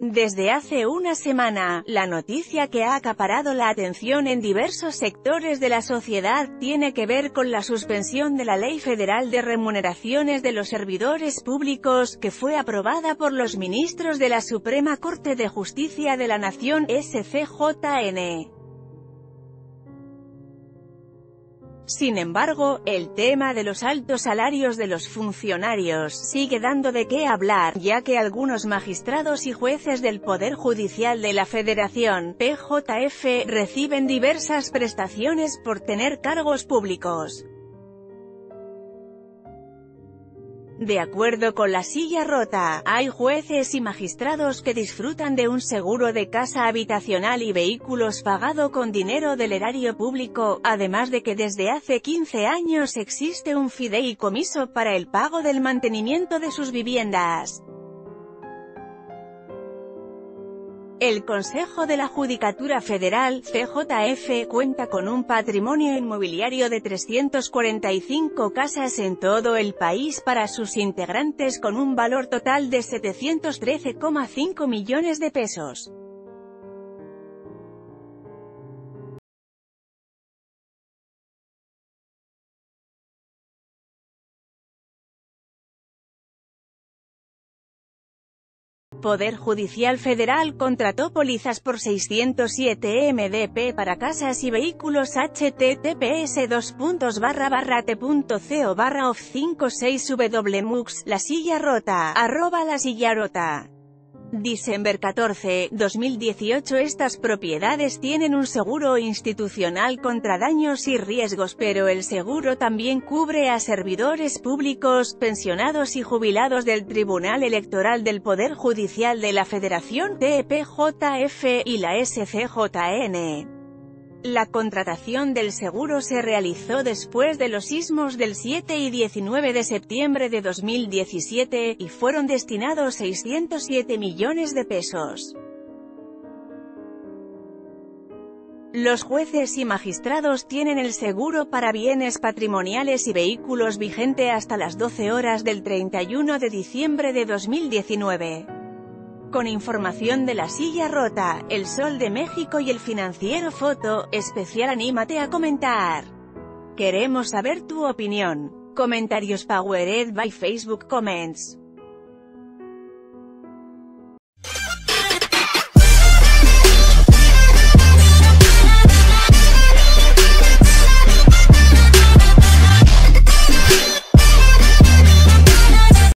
Desde hace una semana, la noticia que ha acaparado la atención en diversos sectores de la sociedad tiene que ver con la suspensión de la Ley Federal de Remuneraciones de los Servidores Públicos, que fue aprobada por los ministros de la Suprema Corte de Justicia de la Nación, SCJN. Sin embargo, el tema de los altos salarios de los funcionarios sigue dando de qué hablar, ya que algunos magistrados y jueces del Poder Judicial de la Federación, PJF, reciben diversas prestaciones por tener cargos públicos. De acuerdo con La Silla Rota, hay jueces y magistrados que disfrutan de un seguro de casa habitacional y vehículos pagado con dinero del erario público, además de que desde hace 15 años existe un fideicomiso para el pago del mantenimiento de sus viviendas. El Consejo de la Judicatura Federal, CJF, cuenta con un patrimonio inmobiliario de 345 casas en todo el país para sus integrantes con un valor total de 713,5 millones de pesos. Poder Judicial Federal contrató pólizas por 607 MDP para casas y vehículos. https://t.co/off56wmux. La Silla Rota, @lasillarota. Diciembre 14, 2018. Estas propiedades tienen un seguro institucional contra daños y riesgos, pero el seguro también cubre a servidores públicos, pensionados y jubilados del Tribunal Electoral del Poder Judicial de la Federación, TPJF, y la SCJN. La contratación del seguro se realizó después de los sismos del 7 y 19 de septiembre de 2017, y fueron destinados 607 millones de pesos. Los jueces y magistrados tienen el seguro para bienes patrimoniales y vehículos vigente hasta las 12 horas del 31 de diciembre de 2019. Con información de La Silla Rota, El Sol de México y El Financiero Foto Especial. Anímate a comentar. Queremos saber tu opinión. Comentarios powered by Facebook Comments.